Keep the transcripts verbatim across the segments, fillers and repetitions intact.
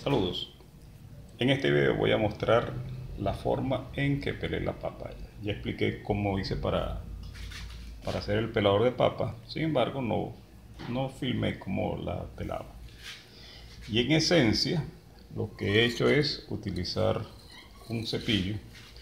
Saludos. En este video voy a mostrar la forma en que pelé la papa. Ya expliqué cómo hice para, para hacer el pelador de papa. Sin embargo, no, no filmé cómo la pelaba. Y en esencia, lo que he hecho es utilizar un cepillo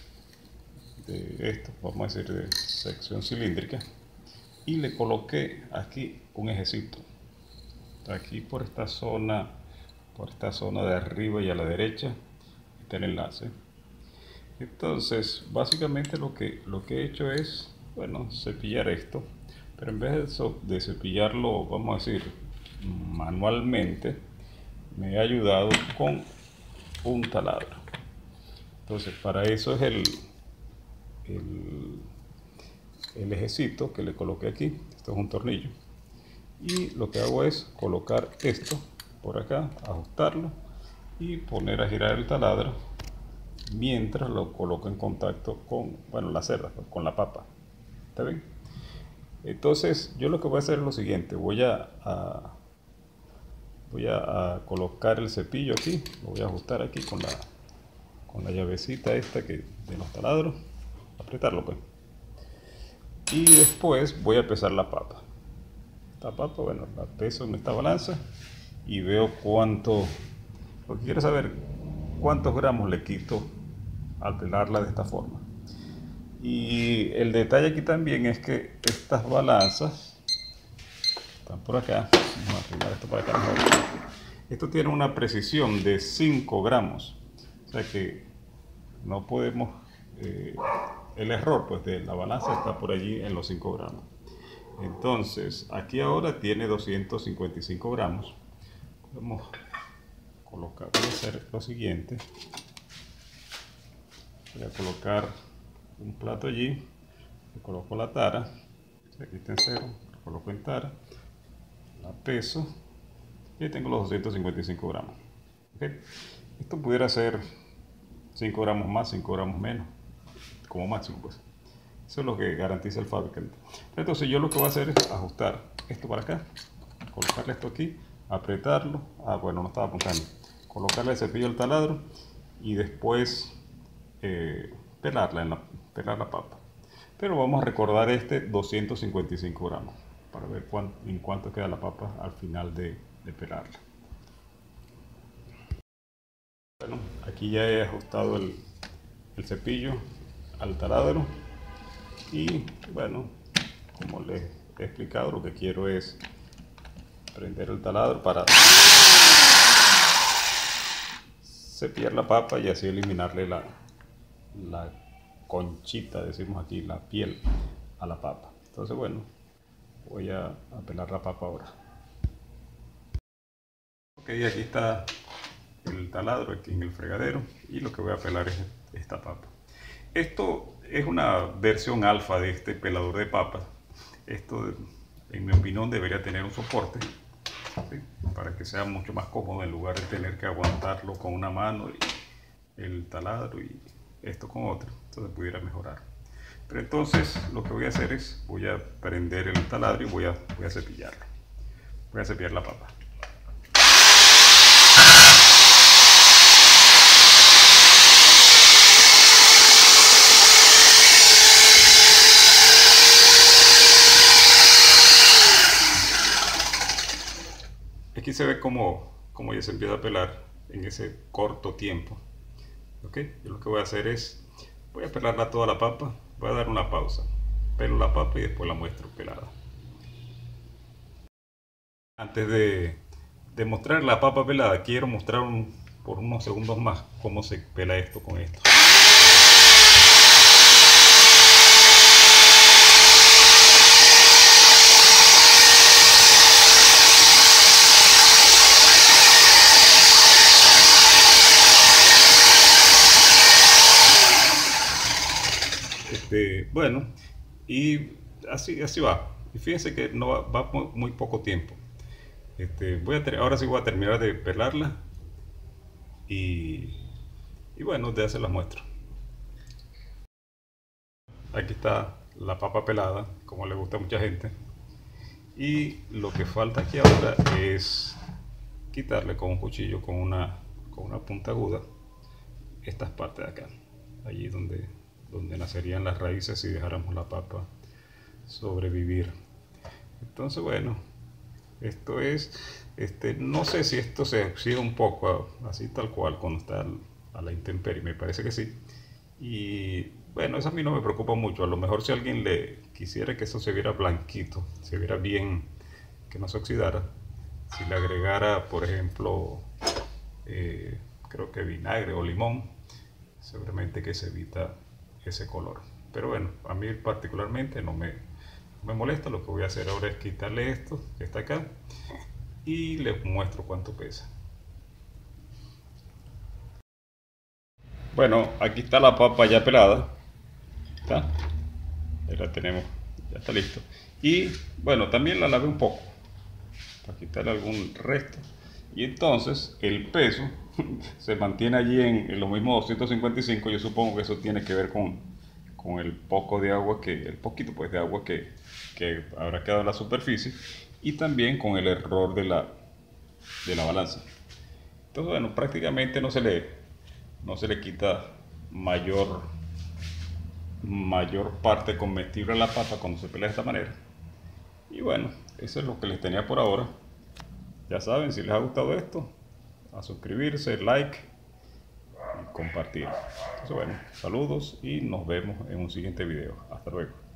de esto, vamos a decir de sección cilíndrica, y le coloqué aquí un ejecito. Aquí por esta zona, por esta zona de arriba y a la derecha está el enlace. Entonces básicamente lo que lo que he hecho es, bueno, cepillar esto, pero en vez de, eso, de cepillarlo, vamos a decir, manualmente, me he ayudado con un taladro. Entonces para eso es el el, el ejecito que le coloqué aquí. Esto es un tornillo, y lo que hago es colocar esto por acá, ajustarlo y poner a girar el taladro mientras lo coloco en contacto con, bueno, la cerda, con la papa. ¿Está bien? Entonces yo lo que voy a hacer es lo siguiente: voy a, a voy a, a colocar el cepillo aquí, lo voy a ajustar aquí con la con la llavecita esta que de los taladros, apretarlo pues, y después voy a pesar la papa. Esta papa, bueno, la peso en esta balanza y veo cuánto, porque quiero saber cuántos gramos le quito al pelarla de esta forma. Y el detalle aquí también es que estas balanzas están por acá. Vamos a arreglar esto para acá mejor. Esto tiene una precisión de cinco gramos, o sea que no podemos, eh, el error pues de la balanza está por allí en los cinco gramos. Entonces aquí ahora tiene doscientos cincuenta y cinco gramos. Podemos colocar, voy a hacer lo siguiente: voy a colocar un plato allí, le coloco la tara, aquí está en cero, lo coloco en tara, la peso y tengo los doscientos cincuenta y cinco gramos. ¿Okay? Esto pudiera ser cinco gramos más, cinco gramos menos, como máximo pues. Eso es lo que garantiza el fabricante. Entonces yo lo que voy a hacer es ajustar esto para acá, colocarle esto aquí, apretarlo, ah bueno, no estaba apuntando, colocarle el cepillo al taladro y después eh, pelarla, en la, pelar la papa. Pero vamos a recordar este doscientos cincuenta y cinco gramos para ver cuán, en cuánto queda la papa al final de, de pelarla. Bueno, aquí ya he ajustado el, el cepillo al taladro y bueno, como les he explicado, lo que quiero es prender el taladro para cepillar la papa y así eliminarle la, la conchita, decimos aquí, la piel a la papa. Entonces bueno, voy a, a pelar la papa ahora. Ok, aquí está el taladro aquí en el fregadero y lo que voy a pelar es esta papa. Esto es una versión alfa de este pelador de papas. Esto, en mi opinión, debería tener un soporte, ¿sí?, para que sea mucho más cómodo en lugar de tener que aguantarlo con una mano y el taladro y esto con otra. Entonces pudiera mejorar. Pero entonces lo que voy a hacer es, voy a prender el taladro y voy a, voy a cepillarlo. Voy a cepillar la papa. Aquí se ve como, como ya se empieza a pelar en ese corto tiempo. ¿Okay? Yo lo que voy a hacer es, voy a pelarla toda la papa, voy a dar una pausa, pelo la papa y después la muestro pelada. Antes de, de mostrar la papa pelada, quiero mostrar un, por unos segundos más cómo se pela esto con esto. Este, bueno, y así, así va. Y fíjense que no va, va muy, muy poco tiempo. Este, voy a ahora sí voy a terminar de pelarla y, y bueno, de hacer la muestro. Aquí está la papa pelada, como le gusta a mucha gente. Y lo que falta aquí ahora es quitarle con un cuchillo, con una, con una punta aguda estas partes de acá, allí donde, donde nacerían las raíces si dejáramos la papa sobrevivir. Entonces, bueno, esto es, este, no sé si esto se oxida un poco así tal cual cuando está a la intemperie, me parece que sí. Y bueno, eso a mí no me preocupa mucho. A lo mejor si alguien le quisiera que eso se viera blanquito, se viera bien, que no se oxidara, si le agregara, por ejemplo, eh, creo que vinagre o limón, seguramente que se evita ese color. Pero bueno, a mí particularmente no me, no me molesta. Lo que voy a hacer ahora es quitarle esto que está acá y les muestro cuánto pesa. Bueno, aquí está la papa ya pelada. ¿Está? Ahí la tenemos, ya está listo. Y bueno, también la lavé un poco para quitarle algún resto. Y entonces el peso se mantiene allí en, en lo mismo doscientos cincuenta y cinco. Yo supongo que eso tiene que ver con, con el poco de agua que, el poquito pues de agua que, que habrá quedado en la superficie, y también con el error de la, de la balanza. Entonces bueno, prácticamente no se le, no se le quita mayor, mayor parte comestible a la papa cuando se pelea de esta manera. Y bueno, eso es lo que les tenía por ahora. Ya saben, si les ha gustado esto, a suscribirse, like y compartir. Entonces bueno, saludos y nos vemos en un siguiente video. Hasta luego.